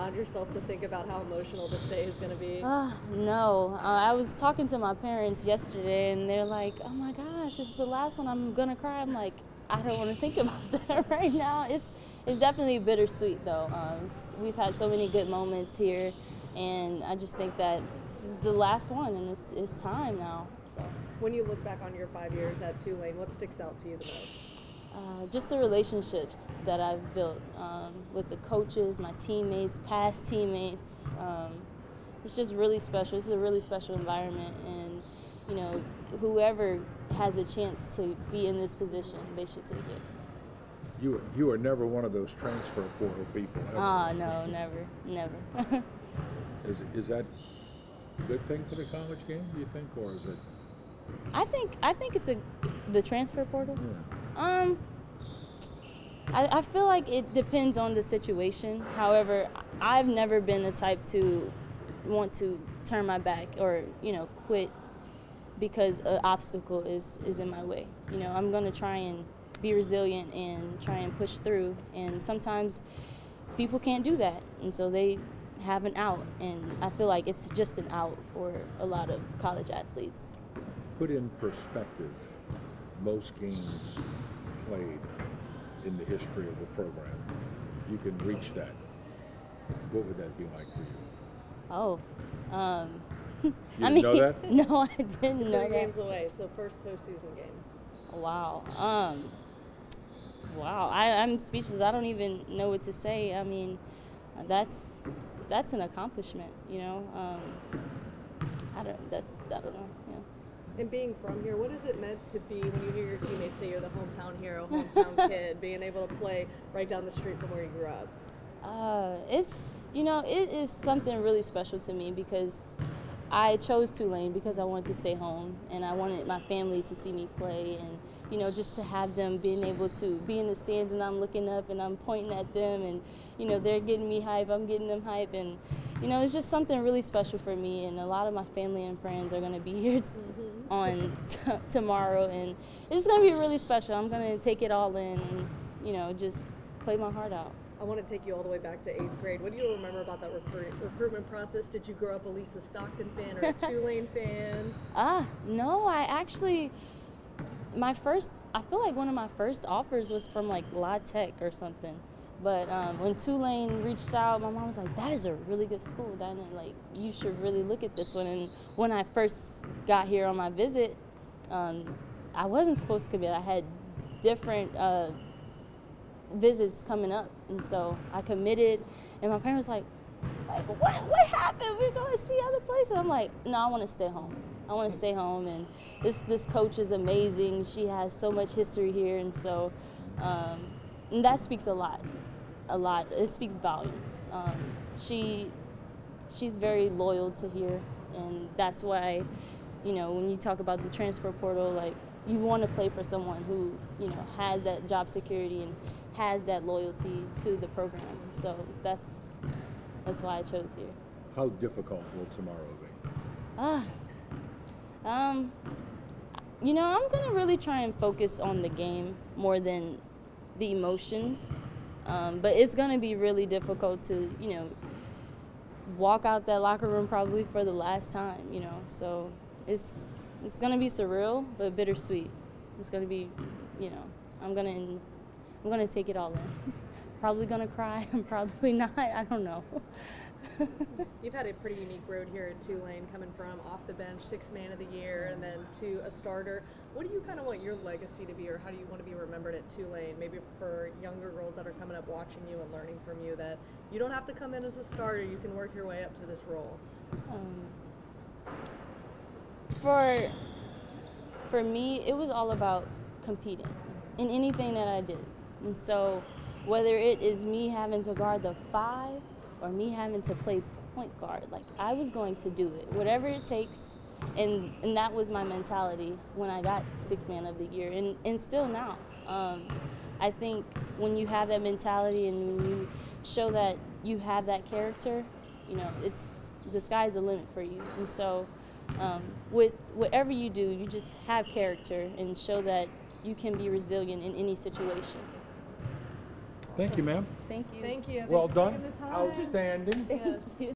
ground yourself to think about how emotional this day is going to be? No. I was talking to my parents yesterday, and they're like, "Oh my gosh, this is the last one. I'm gonna cry." I'm like, I don't want to think about that right now. It's definitely bittersweet though. We've had so many good moments here, and I just think that this is the last one, and it's time now. So. When you look back on your 5 years at Tulane, what sticks out to you the most? Just the relationships that I've built with the coaches, my teammates, past teammates. It's just really special. It's a really special environment, and you know, whoever has a chance to be in this position, they should take it. You were never one of those transfer portal people. No, never. Is that a good thing for the college game, do you think, or is it? I think it's the transfer portal. Yeah. I feel like it depends on the situation. However, I've never been the type to want to turn my back or, you know, quit because an obstacle is in my way. You know, I'm gonna try and be resilient and try and push through. And sometimes people can't do that, and so they have an out. And I feel like it's just an out for a lot of college athletes. Put in perspective, most games played in the history of the program. You can reach that. What would that be like for you? Oh, You I didn't mean, know that? no, I didn't know 3 that. games away, so first postseason game. Wow. Wow. I'm speechless. I don't even know what to say. I mean, that's an accomplishment. You know. I don't know. Yeah. And being from here, what has it meant to be when you hear your teammates say you're the hometown hero, hometown kid, being able to play right down the street from where you grew up? It is something really special to me because I chose Tulane because I wanted to stay home and I wanted my family to see me play, and you know, just to have them being able to be in the stands and I'm looking up and I'm pointing at them and you know, they're getting me hype, I'm getting them hype, and you know, it's just something really special for me, and a lot of my family and friends are going to be here on tomorrow, and it's just going to be really special. I'm going to take it all in and, you know, just play my heart out. I want to take you all the way back to 8th grade. What do you remember about that recruitment process? Did you grow up a Lisa Stockton fan or a Tulane fan? No, I feel like one of my first offers was from like La Tech or something. But when Tulane reached out, my mom was like, "That is a really good school, Dynah. Like, you should really look at this one." And when I first got here on my visit, I wasn't supposed to commit. I had different visits coming up, and so I committed. And my parents was like, "What happened? We're going to see other places." I'm like, "No, I want to stay home. I want to stay home." And this coach is amazing. She has so much history here, and so and that speaks a lot. It speaks volumes. She's very loyal to here, and that's why, you know, when you talk about the transfer portal, like, you want to play for someone who, you know, has that job security and has that loyalty to the program. So that's why I chose here. How difficult will tomorrow be? You know, I'm gonna really try and focus on the game more than the emotions. But it's going to be really difficult to, you know, walk out that locker room probably for the last time, you know. So it's going to be surreal, but bittersweet. It's going to be, you know, I'm going to take it all in. Probably going to cry, I'm probably not, I don't know. You've had a pretty unique road here at Tulane, coming from off the bench, 6th man of the year, and then to a starter. What do you kind of want your legacy to be, or how do you want to be remembered at Tulane? Maybe for younger girls that are coming up watching you and learning from you, that you don't have to come in as a starter, you can work your way up to this role. For me, it was all about competing in anything that I did. And so whether it is me having to guard the 5 or me having to play point guard, like, I was going to do it, whatever it takes, and that was my mentality when I got 6th man of the year, and still now. I think when you have that mentality and when you show that you have that character, you know, the sky's the limit for you. And so with whatever you do, you just have character and show that you can be resilient in any situation. Thank you, ma'am. Thank you. Thank you. Thanks Well for done. taking the time. Outstanding. Yes.